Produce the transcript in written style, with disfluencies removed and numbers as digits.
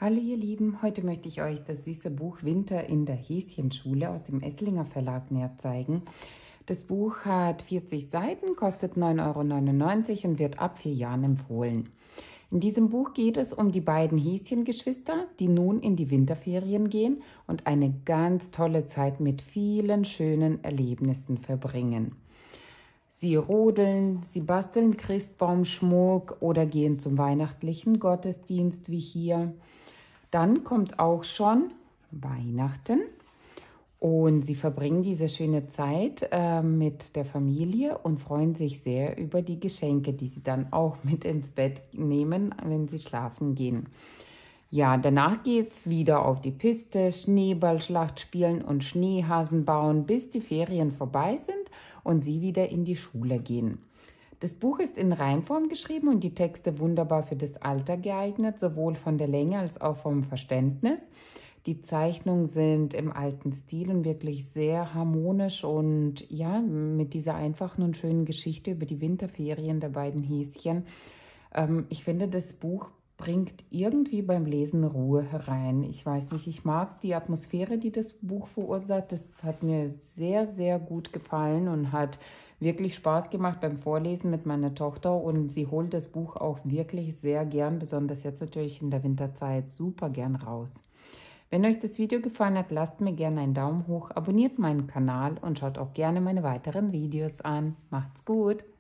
Hallo ihr Lieben, heute möchte ich euch das süße Buch Winter in der Häschenschule aus dem Esslinger Verlag näher zeigen. Das Buch hat 40 Seiten, kostet 9,99 € und wird ab 4 Jahren empfohlen. In diesem Buch geht es um die beiden Häschengeschwister, die nun in die Winterferien gehen und eine ganz tolle Zeit mit vielen schönen Erlebnissen verbringen. Sie rodeln, sie basteln Christbaumschmuck oder gehen zum weihnachtlichen Gottesdienst wie hier. Dann kommt auch schon Weihnachten und sie verbringen diese schöne Zeit mit der Familie und freuen sich sehr über die Geschenke, die sie dann auch mit ins Bett nehmen, wenn sie schlafen gehen. Ja, danach geht's wieder auf die Piste, Schneeballschlacht spielen und Schneehasen bauen, bis die Ferien vorbei sind und sie wieder in die Schule gehen. Das Buch ist in Reimform geschrieben und die Texte wunderbar für das Alter geeignet, sowohl von der Länge als auch vom Verständnis. Die Zeichnungen sind im alten Stil und wirklich sehr harmonisch und ja, mit dieser einfachen und schönen Geschichte über die Winterferien der beiden Häschen. Ich finde, das Buch bringt irgendwie beim Lesen Ruhe herein. Ich weiß nicht, ich mag die Atmosphäre, die das Buch verursacht. Das hat mir sehr, sehr gut gefallen und hat wirklich Spaß gemacht beim Vorlesen mit meiner Tochter. Und sie holt das Buch auch wirklich sehr gern, besonders jetzt natürlich in der Winterzeit, super gern raus. Wenn euch das Video gefallen hat, lasst mir gerne einen Daumen hoch, abonniert meinen Kanal und schaut auch gerne meine weiteren Videos an. Macht's gut!